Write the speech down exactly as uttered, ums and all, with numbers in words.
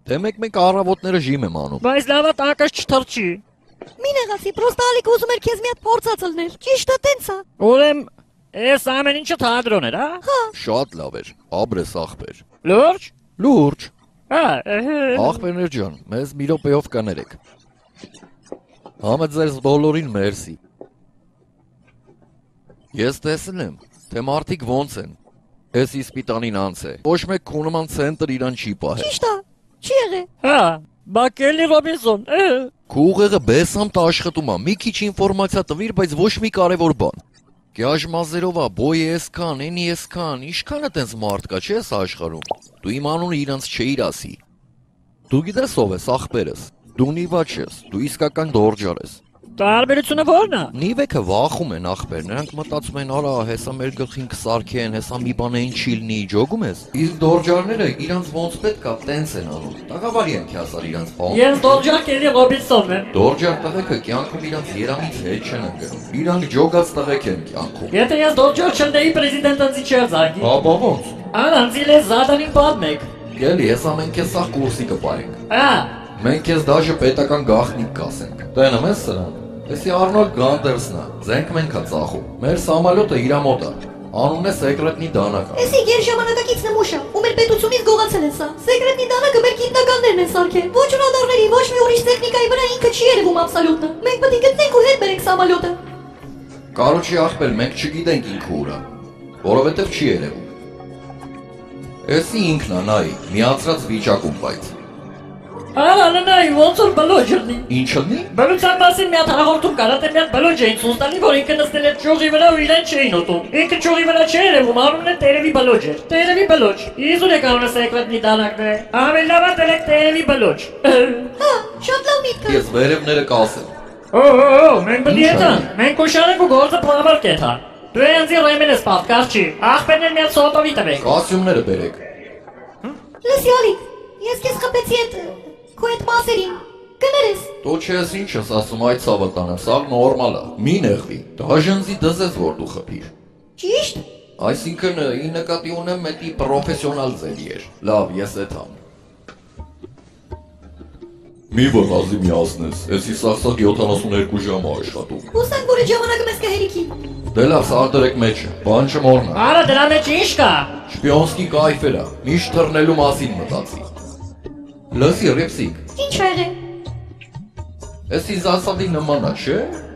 Դե մեկ-մեկ առավոտները ժիմ եմ անում։ Բայց լավա տակած չթռչի։ Մին եղացի, պրոստը Ալիքը ուզում էր քեզ մի հատ փորձած լներ։ Ճիշտը տենց է։ Ուրեմ, էս ամեն ինչը թադրոն էր, հա։ Հա։ Շատ լավ էր, աբրես ախպեր։ Լուրջ։ Լուրջ։ Հա։ Ախպերներ ջան, մեզ մի րոպեով կներեք։ Համը ձեզ բոլորին մերսի։ Ես տեսել եմ, թե մարդիկ ոնց են։ Էս իսպիտանին անց է։ Ոչ մեկ քունման ցենտր իրան չի պահել։ Ճիշտ է, չի եղե։ Հա, Բակելի Ռոբինսոն։ Քուղեղը բեսամտ աշխատում է, մի քիչ ինֆորմացիա տվիր, բայց ոչ մի կարևոր բան։ Գյաժմազերով է, բոյ էսքան, էնի էսքան, ինչքան է տենց մարդ կա, չէ՞ աշխարհում։ Դու իմ անունը իրանց չէիր ասի։ Դու գիտես ով ես, ախպերս։ Դու նիվա չես, դու իսկական դորջար ես։ Տարբերությունը ո՞րն է։ Նիվեքը վախում են ախպեր, նրանք մտածում են, արա, հեսա մեր գլխին կսարքեն, հեսա մի բան են չի լինի, ջոգում ես։ Իսկ դորջարները իրանց ոնց պետք է տենց են անում։ Տաղավարի են քյասար իրանց բան։ Ես դորջար Կելի Ռոբինսոնն եմ։ Դորջար տղեկը կյանքում իրանց երամից հետ չեն ընկնում։ Իրանք ջոգած տղեկ են կյանքում։ Եթե ես դորջար չլնեի պրեզիդենտ անձի չէր զանգի։ Հապա ոնց։ Անձիլ է զադանին պատմեք։ Գելի, հեսա մենք ես սաղ կուրսի կպայենք։ Հա։ Մենք ես դաժը պետական գաղտնիք կասենք։ Տենում ես սրան։ Էսի Արնոլդ Գանդերսն է, զենք մենք է ծախում։ Մեր սամալյոտը իրա մոտ է։ Անունն է Սեկրետնի դանակ։ Էսի գերժամանակակից նմուշ է, ու մեր պետությունից գողացել է սա։ Սեկրետնի դանակը մեր գիտնականներն են սարքել։ Ոչ ունադարների, ոչ մի ուրիշ տեխնիկայի վրա ինքը չի երևում աբսոլյուտը։ Մենք պետք է գտնենք ու հետ բերենք սամալյոտը։ Կարոջի ախպեր, մենք չգիտենք ինքը ուր է, որովհետև չի երևում։ Էսի ինքն է, նայ, միացրած վիճակում բայց։ Արա նայ, ոնց որ բլոջ լինի։ Ինչ լինի։ Բլոջան մասին մի հատ հաղորդում կար, թե մի հատ բլոջ էին ցույց տալի, որ ինքը նստել էր ճյուղի վրա ու իրեն չէին ուտում։ Ինքը ճյուղի վրա չէր երևում, անունն է Տերևի բլոջ էր։ Տերևի բլոջ։ Իզուր է կանոնը Սեկրետնի դանակն է։ Ամեն լավա դերեք Տերևի բլոջ։ Հա, շատ լավ միտք է։ Ես վերևները կասեմ։ Օ, մենք պետք է տան։ Մենք ուշանենք ու գործը պլանավոր կեթա։ Դու այնձի ռեմեն ես պատկար չի։ Ախպերներ մի հատ սոտովի տվեք։ Կասյումները բերեք։ Լսի Ալիկ, ես քեզ խփեցի այդ քո այդ մասերին։ Կներես։ Դու չես ինչ ես ասում այդ ցավը տանը, սա նորմալ է։ Մի նեղվի։ Դաժանձի դզես որ դու խփիր։ Ճիշտ։ Այսինքն ի նկատի ունեմ մետի պրոֆեսիոնալ ձևի էր։ Լավ, ես էթամ։ Մի վնասի միացնես, էսի սաղսաղ յոթանասունհերկու ժամ է աշխատում։ Հուսանք, որ այդ ժամանակը մեզ կհերիքի։ Դե լավ, սարդրեք մեջը, բան չմոռնա։ Արա դրա մեջ ինչ կա։ Շպիոնսկի կայֆեր է, միշտ թռնելու մասին մտածի։ Լսի, Ռեպսիկ։ Ինչ ա եղել։ Էսի զասադի նման է, չէ՞։